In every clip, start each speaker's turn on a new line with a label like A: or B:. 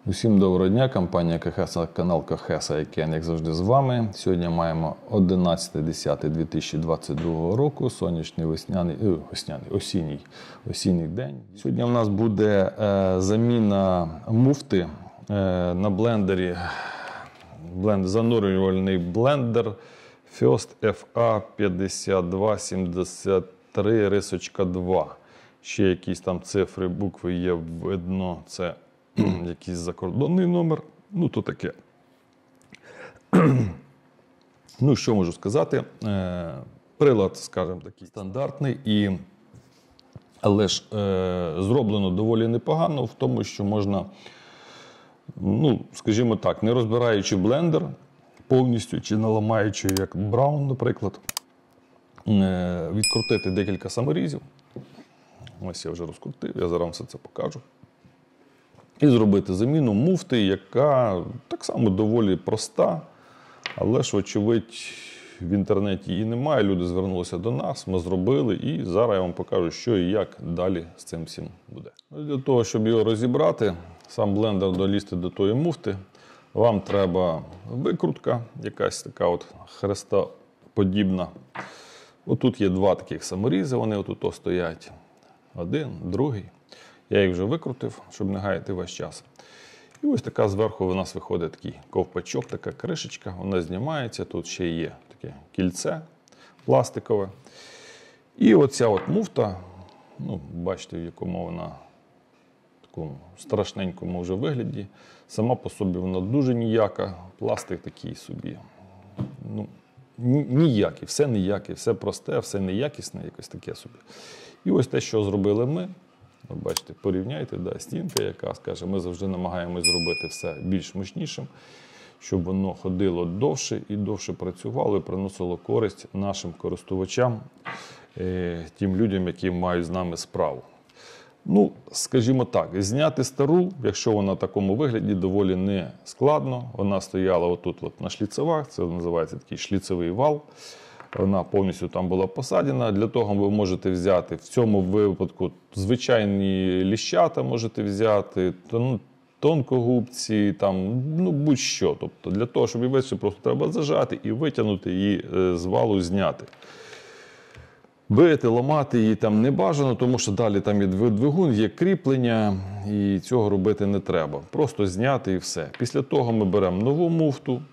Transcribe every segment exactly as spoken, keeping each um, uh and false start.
A: Усім доброго дня, компанія Кохеса, канал Кохеса і Кен, як завжди, з вами. Сьогодні маємо одинадцяте десяте дві тисячі двадцять другого року, сонячний весняний, е, весняний, осінній, осінній день. Сьогодні у нас буде е, заміна муфти е, на блендері, бленд, занурювальний блендер First еф а п'ятдесят два сімдесят три два. Ще якісь там цифри, букви є видно, це якийсь закордонний номер, ну то таке. Ну, що можу сказати? Е, прилад, скажімо, такий стандартний, і, але ж е, зроблено доволі непогано в тому, що можна, ну, скажімо так, не розбираючи блендер повністю, чи не ламаючи, як Браун, наприклад, е, відкрутити декілька саморізів. Ось я вже розкрутив, я зараз все це покажу. І зробити заміну муфти, яка так само доволі проста, але ж, вочевидь, в інтернеті її немає. Люди звернулися до нас, ми зробили, і зараз я вам покажу, що і як далі з цим всім буде. Для того, щоб його розібрати, сам блендер долізти до тої муфти, вам треба викрутка, якась така от хрестоподібна. Отут є два таких саморізи, вони отут стоять. Один, другий. Я їх вже викрутив, щоб не гаяти весь час. І ось така зверху у нас виходить такий ковпачок, така кришечка, вона знімається, тут ще є таке кільце пластикове. І оця от муфта, ну, бачите, в якому вона, в такому страшненькому вже вигляді, сама по собі вона дуже ніяка, пластик такий собі, ну, ніякий, все ніякий, все просте, все неякісне, якось таке собі. І ось те, що зробили ми. От бачите, порівняйте, да, стінка, яка скаже, ми завжди намагаємось зробити все більш мощнішим, щоб воно ходило довше і довше працювало і приносило користь нашим користувачам, е, тим людям, які мають з нами справу. Ну, скажімо так, зняти стару, якщо вона в такому вигляді, доволі не складно. Вона стояла отут от на шліцевах, це називається такий шліцевий вал. Вона повністю там була посадена. Для того ви можете взяти, в цьому випадку, звичайні ліщата можете взяти, тонкогубці, там, ну будь-що. Тобто для того, щоб її вийшли, просто треба зажати і витягнути її з валу, зняти. Бити, ламати її там не бажано, тому що далі там є двигун, є кріплення, і цього робити не треба. Просто зняти і все. Після того ми беремо нову муфту,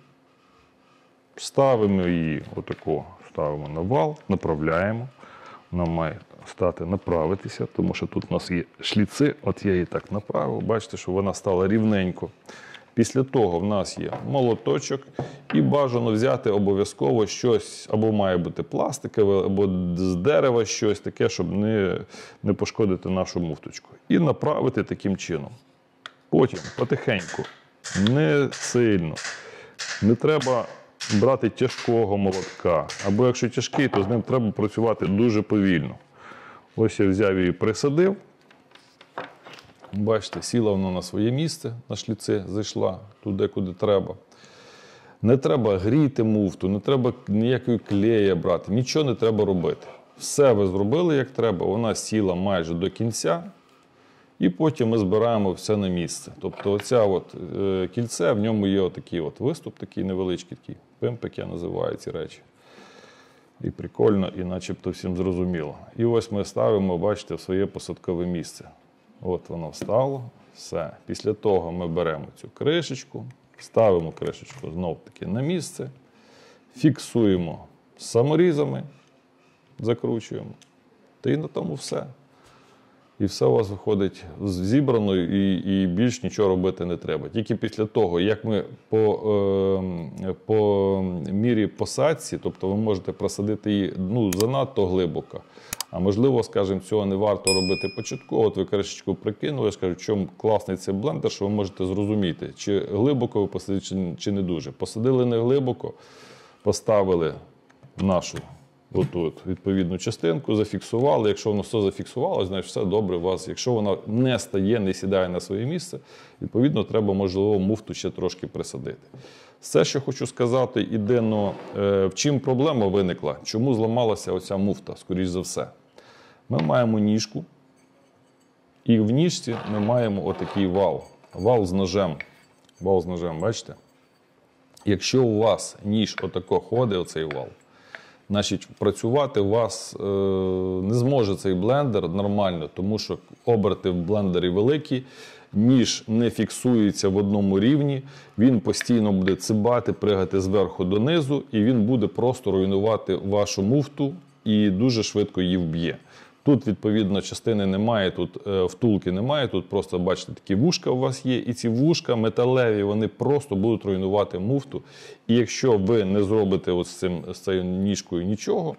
A: ставимо її отако. Ставимо на вал, направляємо. Вона має стати направитися, тому що тут у нас є шліци. От я її так направив. Бачите, що вона стала рівненько. Після того в нас є молоточок. І бажано взяти обов'язково щось, або має бути пластикове, або з дерева щось таке, щоб не, не пошкодити нашу муфточку. І направити таким чином. Потім потихеньку, не сильно. Не треба брати тяжкого молотка, або якщо тяжкий, то з ним треба працювати дуже повільно. Ось я взяв її, присадив. Бачите, сіла вона на своє місце, на шліці зайшла туди, куди треба. Не треба гріти муфту, не треба ніякої клея брати, нічого не треба робити. Все ви зробили як треба, вона сіла майже до кінця. І потім ми збираємо все на місце. Тобто оця от, е, кільце, в ньому є отакий от виступ, такий невеличкий, такий пимпик, я називаю ці речі. І прикольно, і начебто всім зрозуміло. І ось ми ставимо, бачите, в своє посадкове місце. От воно встало, все. Після того ми беремо цю кришечку, ставимо кришечку знов-таки на місце, фіксуємо саморізами, закручуємо, та і на тому все. І все у вас виходить зібрано, і, і більш нічого робити не треба. Тільки після того, як ми по, е, по мірі посадці, тобто ви можете просадити її, ну, занадто глибоко, а можливо, скажімо, цього не варто робити початково. От ви кришечку прикинули, я скажу, в чому класний цей блендер, що ви можете зрозуміти, чи глибоко ви посадили, чи, чи не дуже. Посадили не глибоко, поставили нашу отут відповідну частинку, зафіксували. Якщо воно все зафіксувало, значить все добре у вас. Якщо воно не стає, не сідає на своє місце, відповідно, треба, можливо, муфту ще трошки присадити. Все, що хочу сказати, іденно, в чим проблема виникла, чому зламалася оця муфта, скоріш за все. Ми маємо ніжку, і в ніжці ми маємо отакий вал. вал з ножем. Вал з ножем, бачите? Якщо у вас ніж отако ходить, оцей вал, значить працювати у вас е, не зможе цей блендер нормально, тому що оберти в блендері великі, ніж не фіксується в одному рівні, він постійно буде цибати, пригати зверху донизу, і він буде просто руйнувати вашу муфту і дуже швидко її вб'є. Тут, відповідно, частини немає, тут е, втулки немає, тут просто, бачите, такі вушка у вас є, і ці вушка металеві, вони просто будуть руйнувати муфту. І якщо ви не зробите ось з, цим, з цією ніжкою нічого,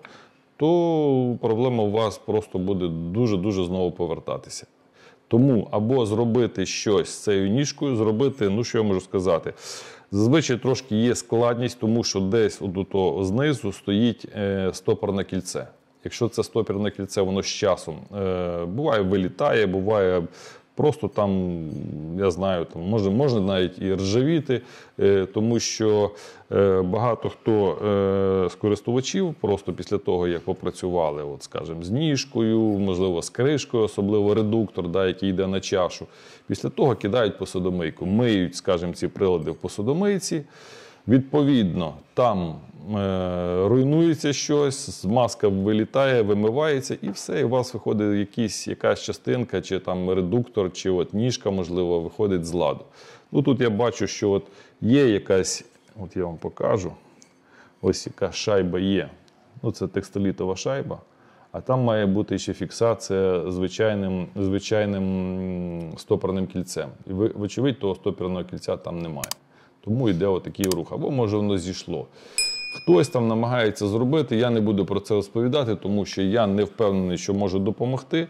A: то проблема у вас просто буде дуже-дуже знову повертатися. Тому або зробити щось з цією ніжкою, зробити, ну що я можу сказати, зазвичай трошки є складність, тому що десь от знизу стоїть е, стопорне кільце. Якщо це стопірне кільце, воно з часом е, буває вилітає, буває просто там, я знаю, там може, можна навіть і ржавіти, е, тому що е, багато хто е, з користувачів просто після того, як попрацювали, от, скажімо, з ніжкою, можливо, з кришкою, особливо редуктор, да, який йде на чашу, після того кидають посудомийку, миють, скажімо, ці прилади в посудомийці. Відповідно, там е, руйнується щось, змазка вилітає, вимивається і все, і у вас виходить якісь, якась частинка, чи там редуктор, чи от ніжка, можливо, виходить з ладу. Ну, тут я бачу, що от є якась, от я вам покажу, ось яка шайба є. Ну, це текстилітова шайба, а там має бути ще фіксація звичайним, звичайним стопорним кільцем. І, вочевидь, того стопорного кільця там немає. Тому йде отакий рух. Або, може, воно зійшло. Хтось там намагається зробити, я не буду про це розповідати, тому що я не впевнений, що можу допомогти.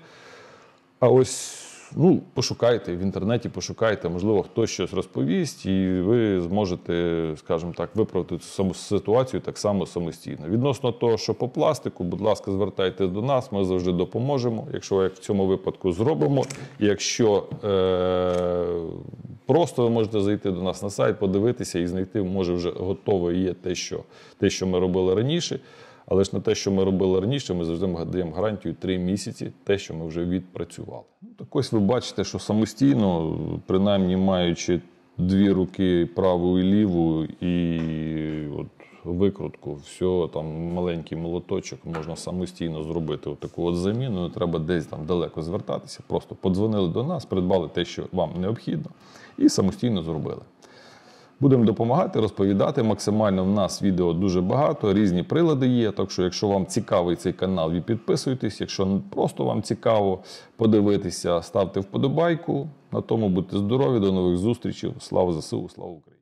A: А ось, ну, пошукайте, в інтернеті пошукайте, можливо, хтось щось розповість, і ви зможете, скажімо так, виправити цю ситуацію так само самостійно. Відносно того, що по пластику, будь ласка, звертайтеся до нас, ми завжди допоможемо. Якщо як в цьому випадку зробимо, якщо е просто ви можете зайти до нас на сайт, подивитися і знайти, може вже готове є те, що, те, що ми робили раніше. Але ж на те, що ми робили раніше, ми завжди даємо гарантію три місяці, те, що ми вже відпрацювали. Так ось ви бачите, що самостійно, принаймні маючи дві руки, праву і ліву, і от викрутку, все, там маленький молоточок, можна самостійно зробити таку от заміну, не треба десь там далеко звертатися, просто подзвонили до нас, придбали те, що вам необхідно, і самостійно зробили. Будемо допомагати, розповідати. Максимально в нас відео дуже багато, різні прилади є. Так що, якщо вам цікавий цей канал, ви підписуйтесь. Якщо просто вам цікаво подивитися, ставте вподобайку. На тому будьте здорові, до нових зустрічей. Слава ЗСУ, слава Україні!